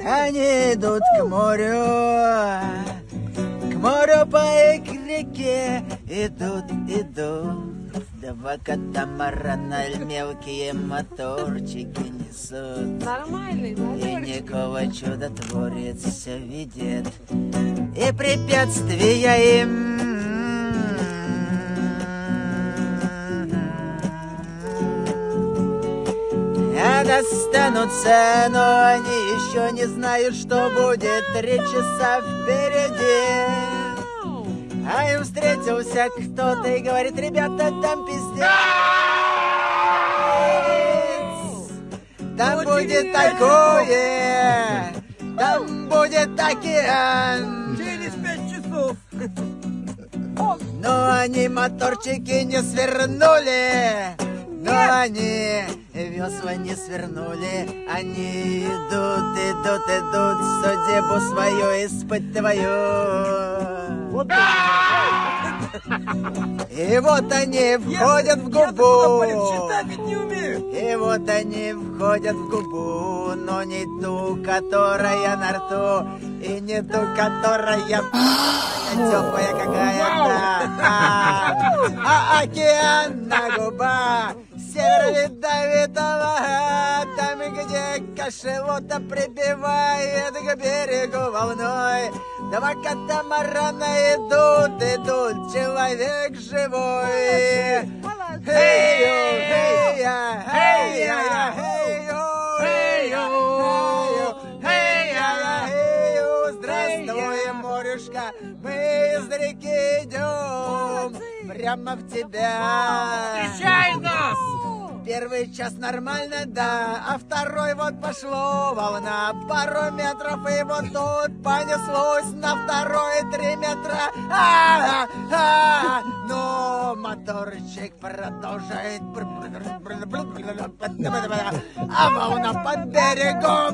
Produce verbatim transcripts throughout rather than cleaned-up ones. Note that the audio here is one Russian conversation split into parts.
Они идут к морю, к морю по реке идут, идут. Два катамарана мелкие моторчики несут. Нормальный, и никакого чудотворец все видит, и препятствия им достанутся, но они еще не знают, что будет три часа впереди. А им встретился кто-то и говорит: ребята, там пиздец, там будет такое, там будет океан. Через пять часов. Но они моторчики не свернули, но они весла не свернули. Они идут, идут, идут, судьбу свою испытывают. Вот и вот они входят в губу. Читать ведь не умеют. И вот они входят в губу, но не ту, которая на рту, и не ту, которая теплая какая-то, а, а океан на губах Север Ледовитого, там, где кашелота прибивает к берегу волной. Два катамарана идут, идут, человек живой. Эй-ю, эй-я, эй-я, эй-ю, эй-ю, эй-я, эй-ю. Здравствуй, морюшка, мы из реки идем прямо в тебя. Встречай нас! Первый час нормально, да, а второй вот пошло волна, пару метров, и вот тут понеслось на второй три метра. А -а -а, но моторчик продолжает, а волна под берегом,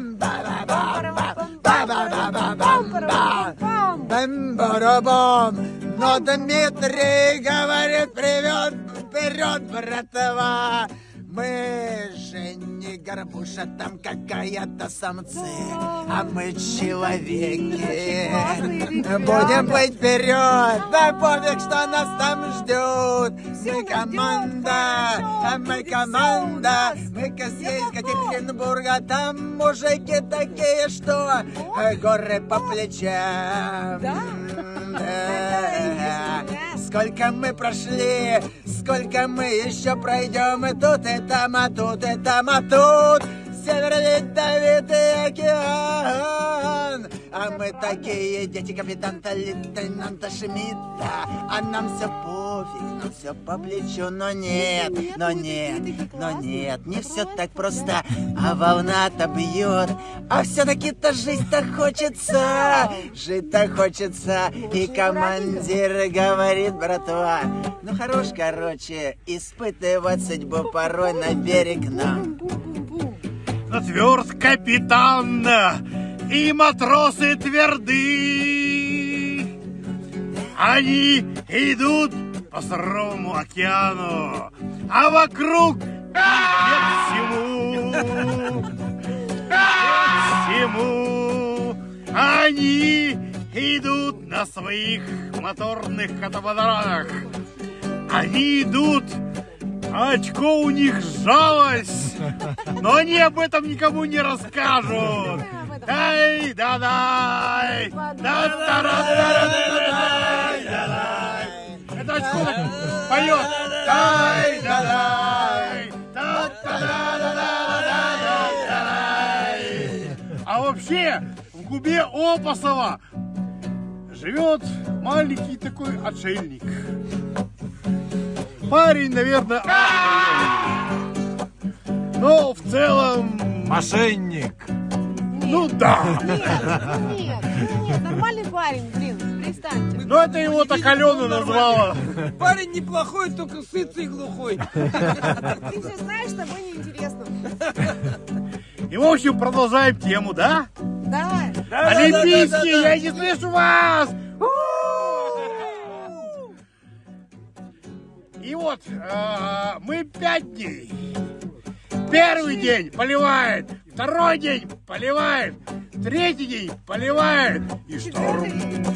бам-ба-ба-бам-ба-бам-ба-бам-ба-бам. Но Дмитрий говорит: привет, вперед, братва! Мы же не горбуша, там какая-то самцы, а мы человеки. Будем быть вперед, да пофиг, что нас там ждет. Мы команда, а мы команда, мы косей из Екатеринбурга, там мужики такие, что горы по плечам. Сколько мы прошли, сколько мы еще пройдем, и тут, и там, а тут, и там, а тут Север Ледовитый океан. А мы такие дети капитана лейтенанта Шмидта, а нам все пофиг, нам все по плечу, но нет, но нет, но нет, не все так просто, а волна-то бьет, а все-таки-то жить-то хочется, жить-то хочется, и командир говорит: братва, ну хорош, короче, испытывать судьбу порой на берег нам. Тверд капитан, и матросы тверды. Они идут по суровому океану, а вокруг нет всему, нет всему. Они идут на своих моторных катамаранах. Они идут, а очко у них сжалось, но они об этом никому не расскажут. Дай, да, дай, да, да, да, да, да. Это очко поет. Дай, да, дай, да, да, да, да. А вообще в губе Опасова живет маленький такой отшельник. Парень, наверное, но в целом мошенник. Ну да. Нет, нет, нет, нормальный парень, блин, перестаньте. Но это его так Алена назвала. Парень неплохой, только сытый и глухой. Ты все знаешь, с тобой неинтересно. И в общем продолжаем тему, да? Давай. Олимпийские, я не слышу вас! И вот, э, мы пять дней. Первый день поливает Второй день поливает. Третий день поливает. И шторм.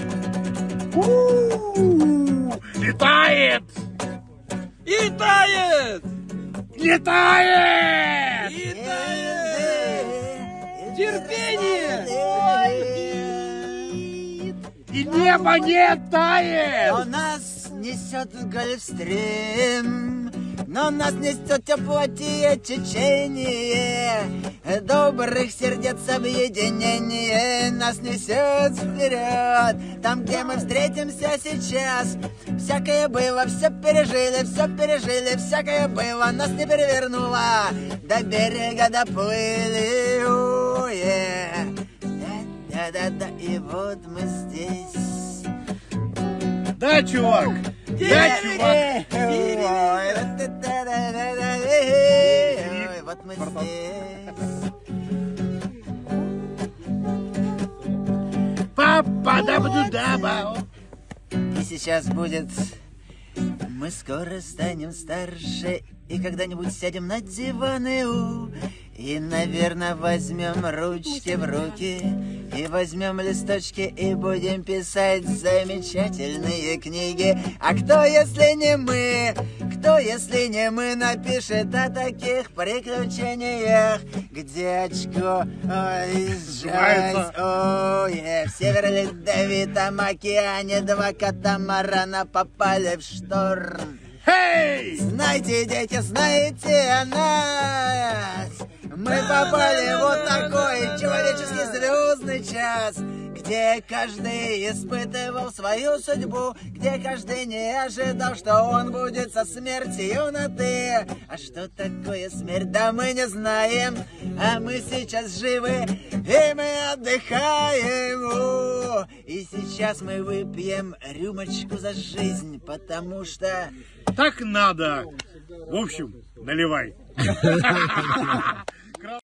У-у-у, летает. И тает! Летает. И тает! Терпение! И небо не Но тает. нас несет в Гольфстрим, но нас несет теплотие течение добрых сердец объединение. Нас несет вперед, там, где мы встретимся сейчас. Всякое было, все пережили, все пережили, всякое было, нас не перевернуло, до берега доплыли. О-е. Да-да-да, и вот мы здесь. Да, чувак. Да, чувак. Ой, вот мы здесь. Папа да буду даба. И сейчас будет. Мы скоро станем старше и когда-нибудь сядем на диваны у, и, наверное, возьмем ручки в руки и возьмем листочки и будем писать замечательные книги. А кто, если не мы? Кто, если не мы, напишет о таких приключениях, где очко, ой, сжать, ой, в Северо-Ледовитом океане два катамарана попали в шторм. Эй! Знаете, дети, знаете о нас. Мы попали в вот такой человеческий звездный час, где каждый испытывал свою судьбу, где каждый не ожидал, что он будет со смертью на «ты». А что такое смерть? Да мы не знаем, а мы сейчас живы, и мы отдыхаем. О, и сейчас мы выпьем рюмочку за жизнь, потому что... Так надо. В общем, наливай.